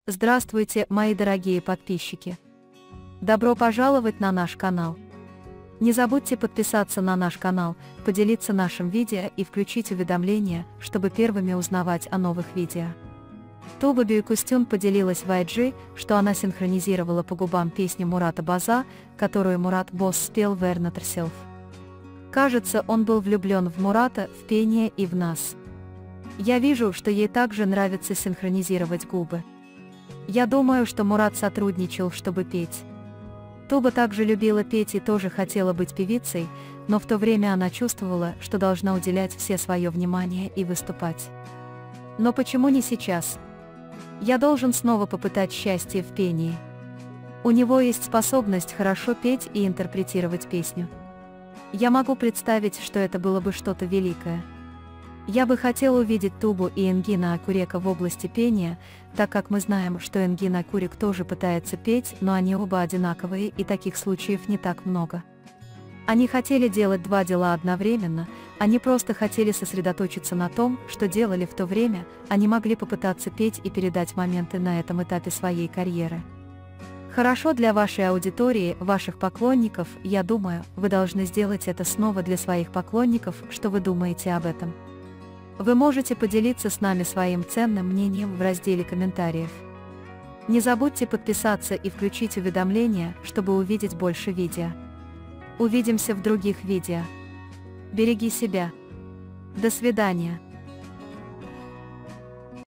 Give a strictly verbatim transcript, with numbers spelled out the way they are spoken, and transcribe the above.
Здравствуйте, мои дорогие подписчики! Добро пожаловать на наш канал! Не забудьте подписаться на наш канал, поделиться нашим видео и включить уведомления, чтобы первыми узнавать о новых видео. Туба Бюйкустюн поделилась в ай джи, что она синхронизировала по губам песню Мурата База, которую Мурат Босс спел в Air Not Yourself. Кажется, он был влюблен в Мурата, в пение и в нас. Я вижу, что ей также нравится синхронизировать губы. Я думаю, что Мурат сотрудничал, чтобы петь. Туба также любила петь и тоже хотела быть певицей, но в то время она чувствовала, что должна уделять все свое внимание и выступать. Но почему не сейчас? Я должен снова попытать счастье в пении. У него есть способность хорошо петь и интерпретировать песню. Я могу представить, что это было бы что-то великое. Я бы хотел увидеть Тубу и Энгина Акурека в области пения, так как мы знаем, что Энгин Акурек тоже пытается петь, но они оба одинаковые и таких случаев не так много. Они хотели делать два дела одновременно, они просто хотели сосредоточиться на том, что делали в то время, они могли попытаться петь и передать моменты на этом этапе своей карьеры. Хорошо для вашей аудитории, ваших поклонников, я думаю, вы должны сделать это снова для своих поклонников, что вы думаете об этом. Вы можете поделиться с нами своим ценным мнением в разделе комментариев. Не забудьте подписаться и включить уведомления, чтобы увидеть больше видео. Увидимся в других видео. Береги себя. До свидания.